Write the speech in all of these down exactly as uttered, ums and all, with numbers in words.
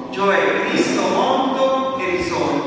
cioè Cristo morto e risorto.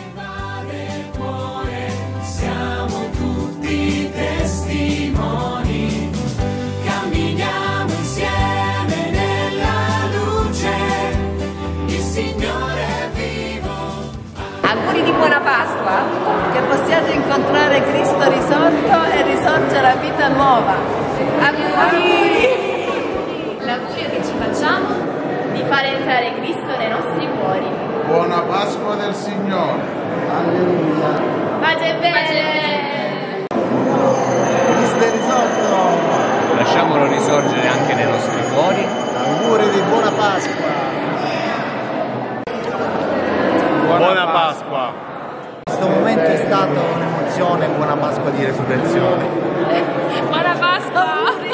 Siamo tutti testimoni, camminiamo insieme nella luce, il Signore è vivo. Auguri di buona Pasqua, che possiate incontrare Cristo risorto e risorgere a vita nuova. Auguri! L'augurio che ci facciamo di fare entrare Cristo nei nostri cuori. Buona Pasqua del Signore. Alleluia. Pace e bene! Cristo è risorto! Lasciamolo risorgere anche nei nostri cuori. Auguri di buona Pasqua! Buona, buona Pasqua! Questo momento è stato un'emozione, buona Pasqua di resurrezione. Buona Pasqua!